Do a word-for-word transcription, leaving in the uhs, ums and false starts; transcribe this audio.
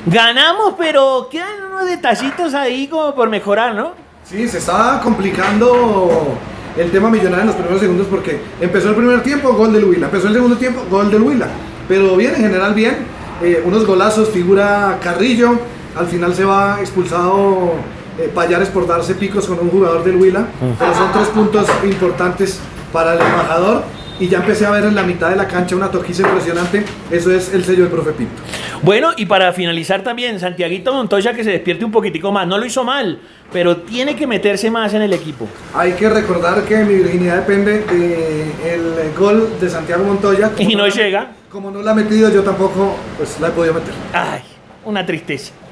Ganamos, pero quedan unos detallitos ahí como por mejorar, ¿no? Sí, se estaba complicando el tema Millonario en los primeros segundos porque empezó el primer tiempo, gol del Huila, empezó el segundo tiempo, gol del Huila, pero bien, en general bien, eh, unos golazos, figura Carrillo, al final se va expulsado eh, Payares por darse picos con un jugador del Huila, pero son tres puntos importantes para el embajador. Y ya empecé a ver en la mitad de la cancha una toquiza impresionante. Eso es el sello del profe Pinto. Bueno, y para finalizar también, Santiaguito Montoya que se despierte un poquitico más. No lo hizo mal, pero tiene que meterse más en el equipo. Hay que recordar que mi virginidad depende del gol de Santiago Montoya. Y no la, llega. Como no la ha metido, yo tampoco pues la he podido meter. Ay, una tristeza.